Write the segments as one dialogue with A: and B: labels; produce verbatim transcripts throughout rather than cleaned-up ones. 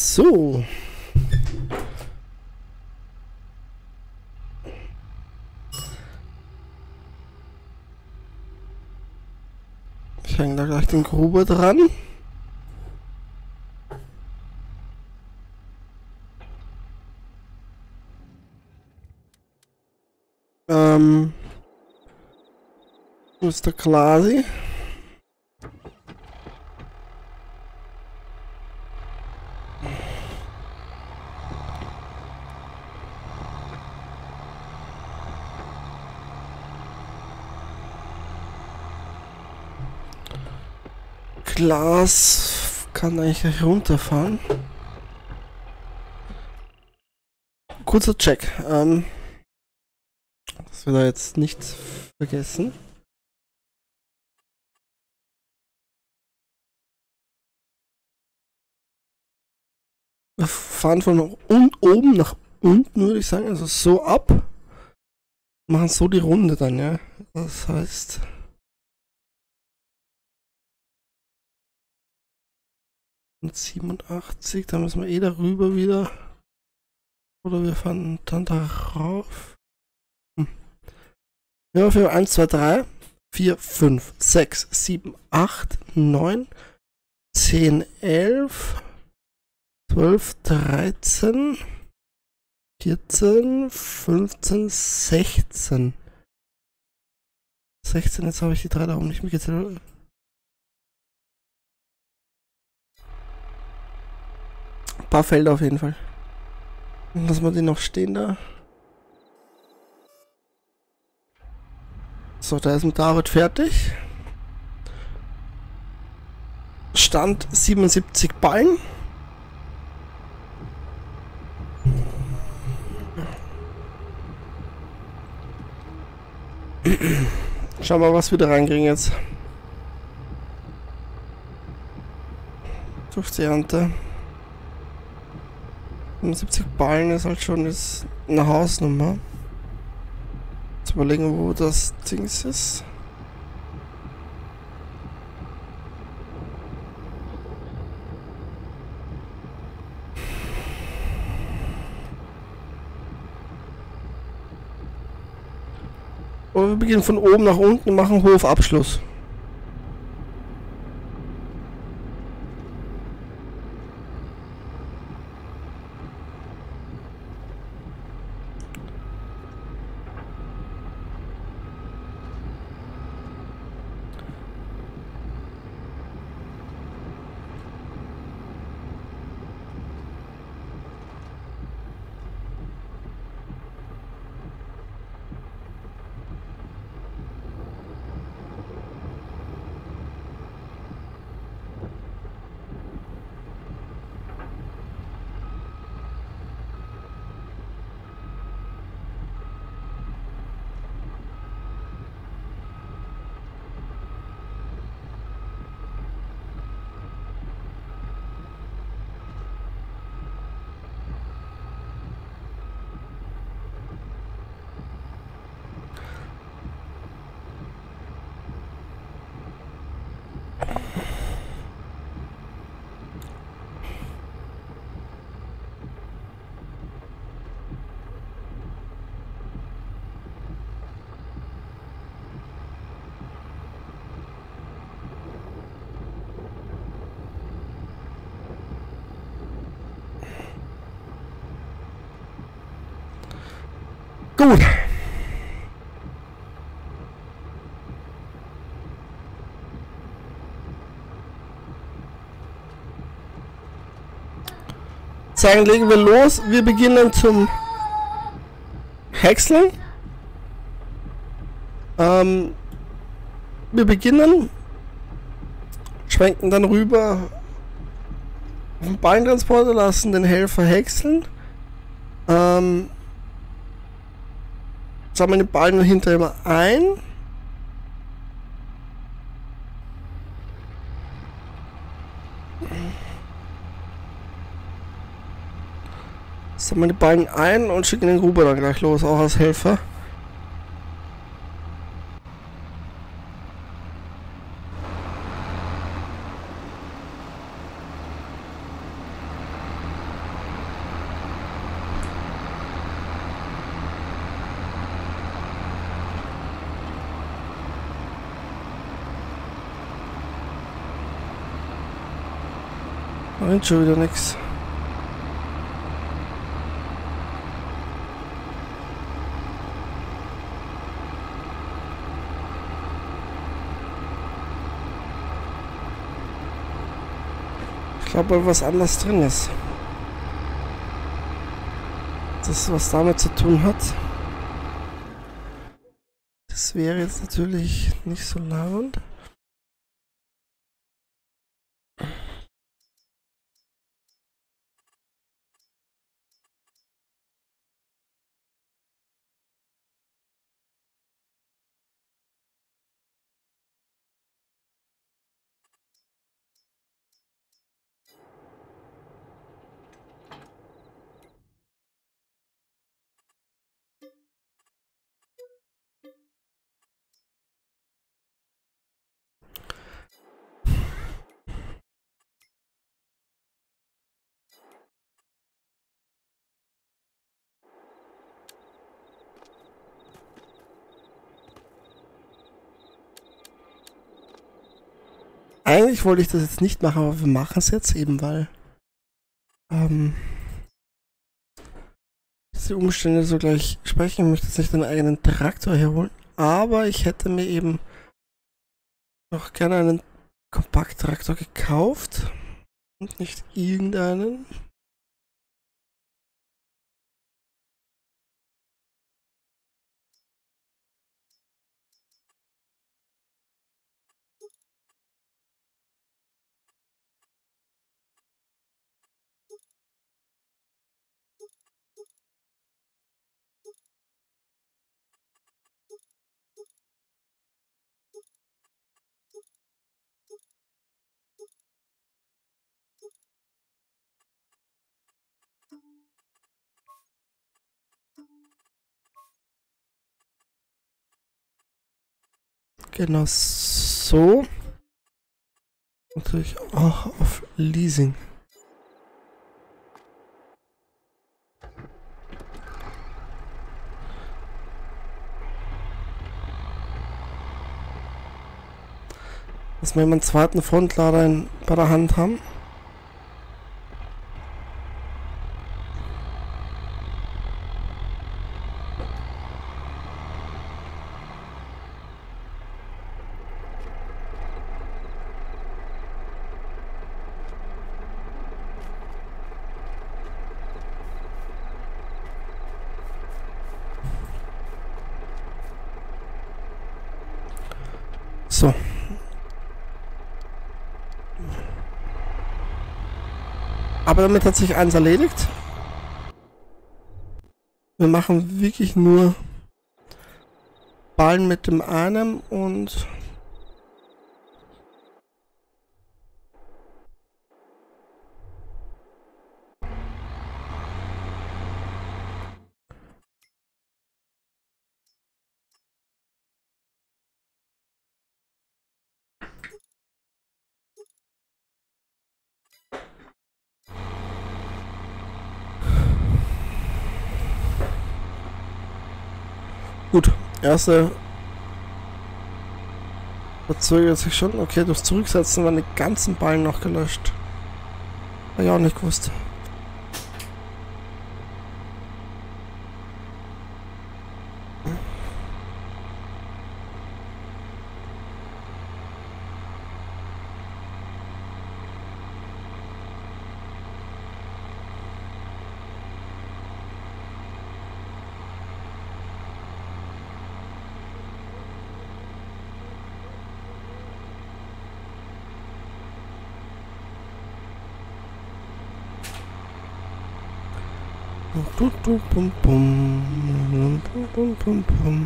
A: So. Ich hänge da gleich den Gruber dran. Ähm. Wo ist der Klasi? Glas kann eigentlich gleich runterfahren. Kurzer Check, ähm, dass wir da jetzt nichts vergessen. Wir fahren von un oben nach unten, würde ich sagen, also so ab. Machen so die Runde dann, ja. Das heißt... siebenundachtzig, da müssen wir eh darüber wieder. Oder wir fahren dann darauf. Hm. Ja, für eins, zwei, drei, vier, fünf, sechs, sieben, acht, neun, zehn, elf, zwölf, dreizehn, vierzehn, fünfzehn, sechzehn. sechzehn, jetzt habe ich die drei da oben nicht mitgezählt. Ein paar Felder auf jeden Fall. Lassen wir die noch stehen da. So, da ist ein David fertig. Stand siebenundsiebzig Ballen. Schauen wir mal, was wir da reinkriegen jetzt. Durch die Ernte. siebzig Ballen ist halt schon ist eine Hausnummer. Jetzt überlegen, wo das Ding ist. Und wir beginnen von oben nach unten und machen Hofabschluss. Gut. Sagen, legen wir los. Wir beginnen zum Häckseln. Ähm, wir beginnen, schwenken dann rüber auf den Beintransporter, lassen den Helfer häckseln. Ähm, sammeln die Ballen hinterher immer ein. Sammeln die Ballen ein und schicken den Gruber dann gleich los, auch als Helfer. Nein, schon wieder nix. Ich glaube, was anders drin ist. Das, was damit zu tun hat. Das wäre jetzt natürlich nicht so laut. Eigentlich wollte ich das jetzt nicht machen, aber wir machen es jetzt eben, weil ähm, diese Umstände so gleich sprechen. Ich möchte jetzt nicht den eigenen Traktor herholen, aber ich hätte mir eben noch gerne einen Kompakttraktor gekauft und nicht irgendeinen. Genau so. Natürlich auch auf Leasing. Dass wir einen zweiten Frontlader in, bei der Hand haben. So. Aber damit hat sich eins erledigt. Wir machen wirklich nur Ballen mit dem einen und gut, erste verzögert sich schon. Okay, durchs Zurücksetzen waren die ganzen Ballen noch gelöscht. Habe ich auch nicht gewusst. Bum, bum, bum, bum, bum, bum, bum.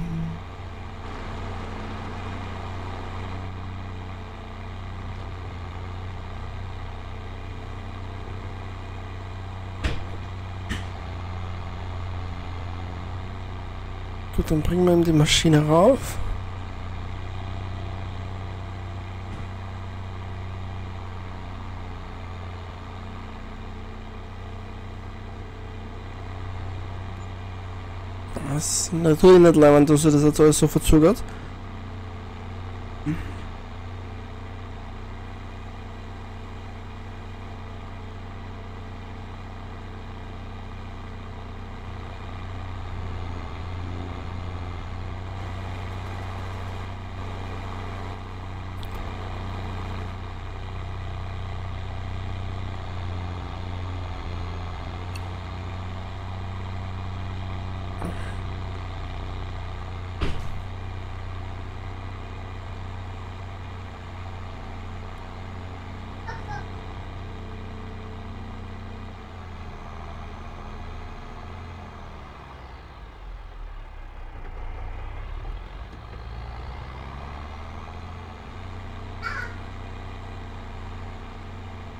A: Gut, dann bringen wir ihm die Maschine rauf. Das ist natürlich nicht leibend, dass er das jetzt alles so verzögert.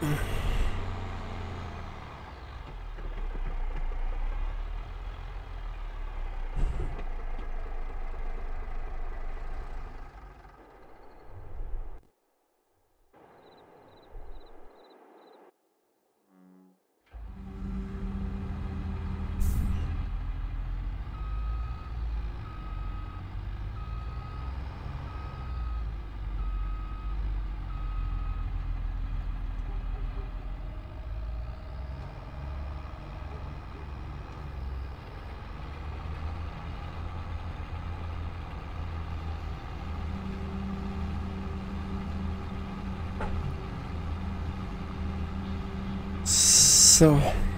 A: So.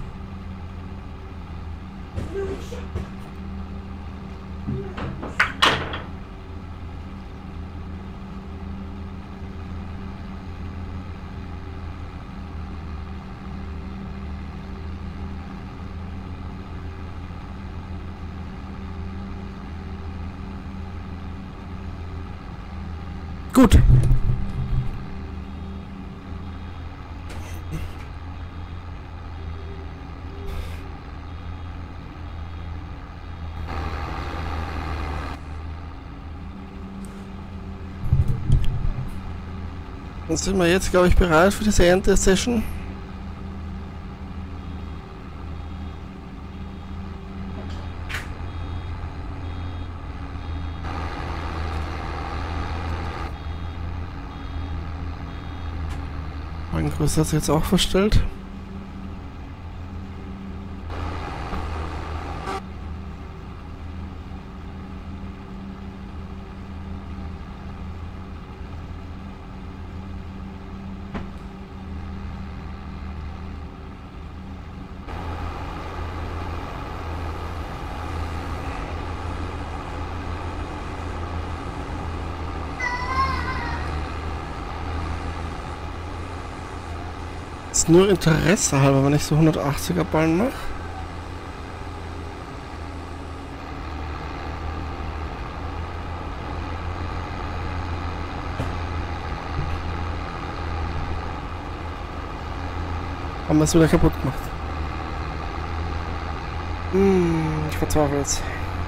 A: Gut. Dann sind wir jetzt, glaube ich, bereit für diese Ende-Session. Mein Größer hat sich jetzt auch verstellt. Ist nur Interesse halber, wenn ich so hundertachtziger Ballen mache. Haben wir es wieder kaputt gemacht. Hm, ich verzweifle jetzt.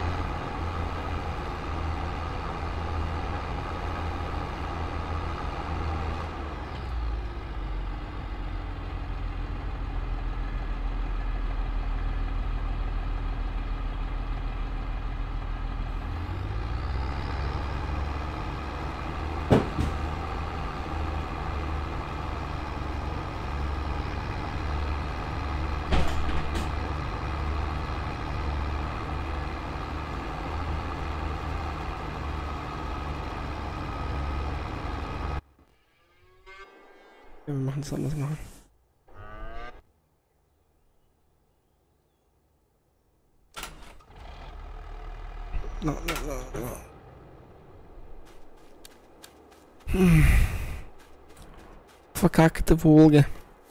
A: Ja, wir machen es anders machen. No, no, no, no. Hm. Verkackte Wolke.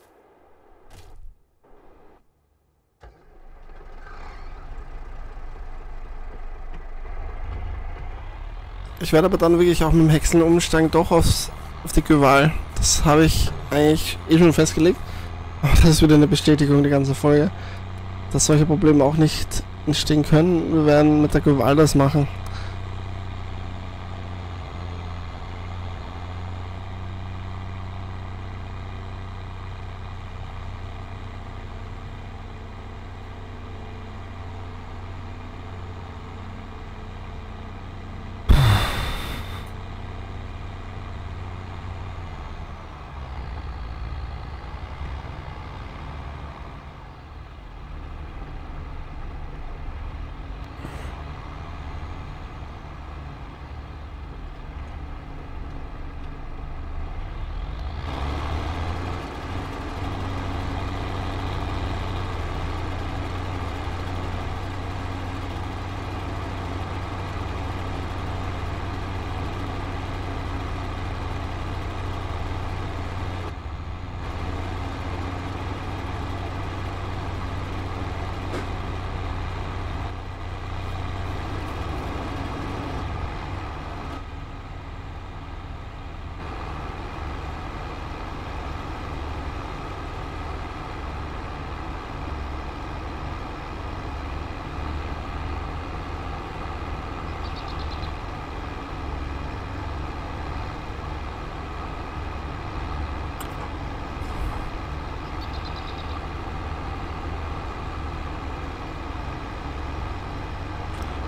A: Ich werde aber dann wirklich auch mit dem Häckseln umsteigen, doch aufs, auf die Gueval. Das habe ich eigentlich eh schon festgelegt. Aber das ist wieder eine Bestätigung, die ganze Folge, dass solche Probleme auch nicht entstehen können. Wir werden mit der Gueval das machen.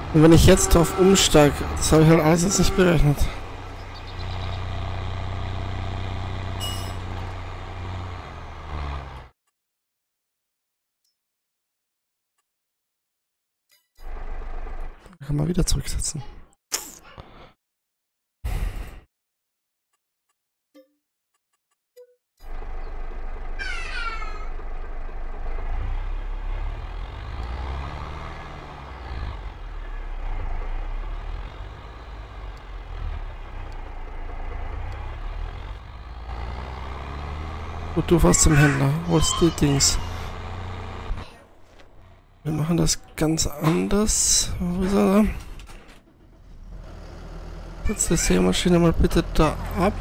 A: Und wenn ich jetzt drauf umsteige, das habe ich halt alles jetzt nicht berechnet. Da kann man wieder zurücksetzen. Gut, du fährst zum Händler. Holst die Dings. Wir machen das ganz anders. Wo ist er da? Setz die Sämaschine mal bitte da ab.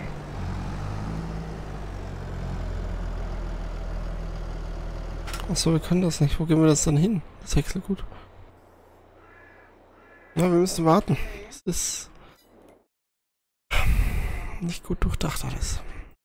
A: Achso, wir können das nicht. Wo gehen wir das dann hin? Das Häckselgut. Ja, wir müssen warten. Das ist nicht gut durchdacht alles.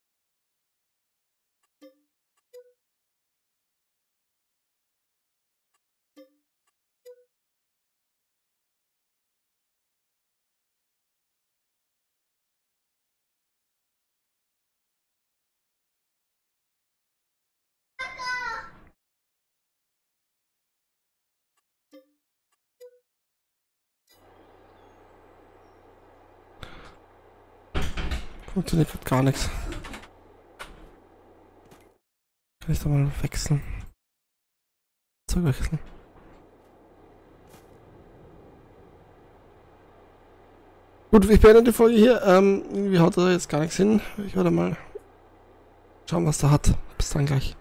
A: Funktioniert gerade gar nichts. Kann ich da mal wechseln? Zeug wechseln. Gut, ich beende die Folge hier. Ähm, irgendwie haut da jetzt gar nichts hin. Ich werde mal schauen, was da hat. Bis dann gleich.